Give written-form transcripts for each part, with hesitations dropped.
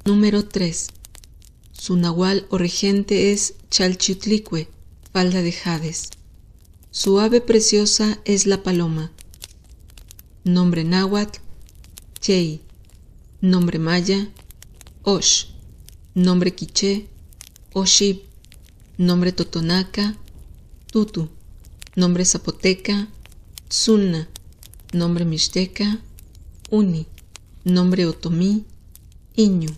Número 3. Su nahual o regente es Chalchiutlicue, falda de Hades. Su ave preciosa es la paloma. Nombre náhuatl, Chey. Nombre maya, Osh. Nombre quiché, Oshib. Nombre totonaca, Tutu. Nombre zapoteca, Tzulna. Nombre mixteca, Uni. Nombre otomí, Iñu.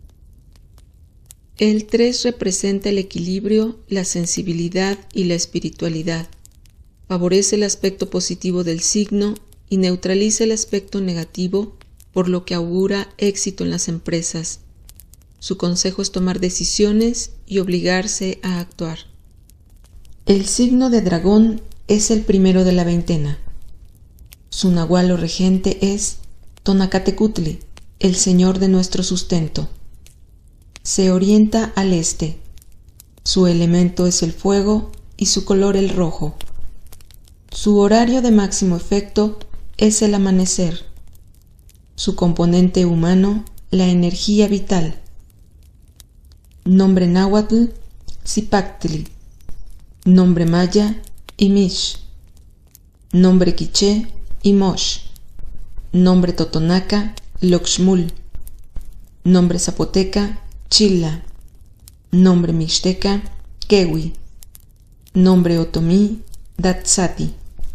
El 3 representa el equilibrio, la sensibilidad y la espiritualidad. Favorece el aspecto positivo del signo y neutraliza el aspecto negativo, por lo que augura éxito en las empresas. Su consejo es tomar decisiones y obligarse a actuar. El signo de dragón es el primero de la veintena. Su nahual o regente es Tonacatecutli, el señor de nuestro sustento. Se orienta al este. Su elemento es el fuego y su color el rojo. Su horario de máximo efecto es el amanecer. Su componente humano, la energía vital. Nombre náhuatl, Zipactli. Nombre maya, Imish. Nombre quiché, Imosh. Nombre totonaca, Loxmul. Nombre zapoteca, Chilla. Nombre mixteca, Kewi. Nombre otomí, Datsati.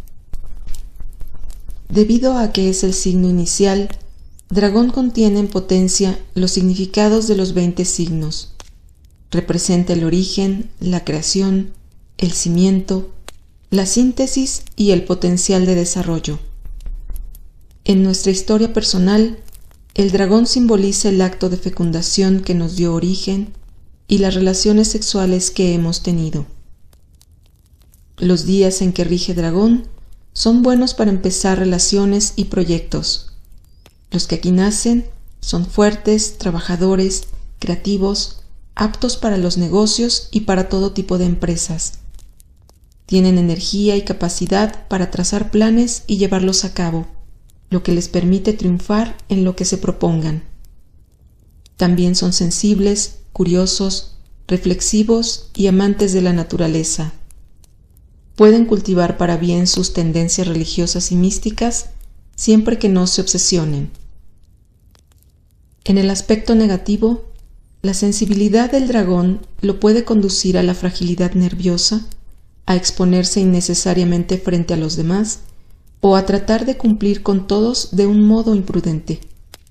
Debido a que es el signo inicial, dragón contiene en potencia los significados de los 20 signos. Representa el origen, la creación, el cimiento, la síntesis y el potencial de desarrollo. En nuestra historia personal, el dragón simboliza el acto de fecundación que nos dio origen y las relaciones sexuales que hemos tenido. Los días en que rige dragón son buenos para empezar relaciones y proyectos. Los que aquí nacen son fuertes, trabajadores, creativos, aptos para los negocios y para todo tipo de empresas. Tienen energía y capacidad para trazar planes y llevarlos a cabo, lo que les permite triunfar en lo que se propongan. También son sensibles, curiosos, reflexivos y amantes de la naturaleza. Pueden cultivar para bien sus tendencias religiosas y místicas siempre que no se obsesionen. En el aspecto negativo, la sensibilidad del dragón lo puede conducir a la fragilidad nerviosa, a exponerse innecesariamente frente a los demás o a tratar de cumplir con todos de un modo imprudente.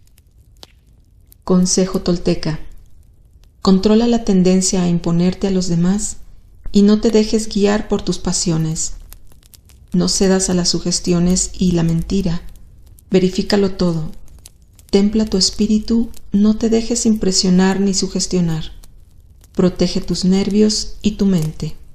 Consejo tolteca: controla la tendencia a imponerte a los demás y no te dejes guiar por tus pasiones. No cedas a las sugestiones y la mentira. Verifícalo todo. Templa tu espíritu, no te dejes impresionar ni sugestionar. Protege tus nervios y tu mente.